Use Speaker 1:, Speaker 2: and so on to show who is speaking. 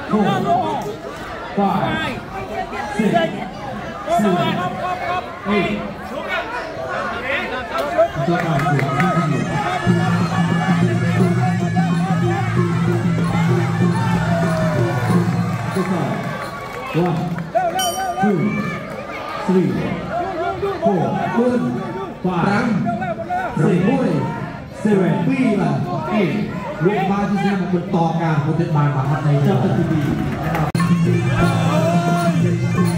Speaker 1: 4, 5, 6, 7, 8. Cho bạn của các nhiều. Câu hỏi 1, 2, 3, 4, 5, 6, 7, 8 ลูกบ้านที่เชื่อมันเป็นต่อการโปรเจกต์บานบางในเจ้าตะทีนะครับ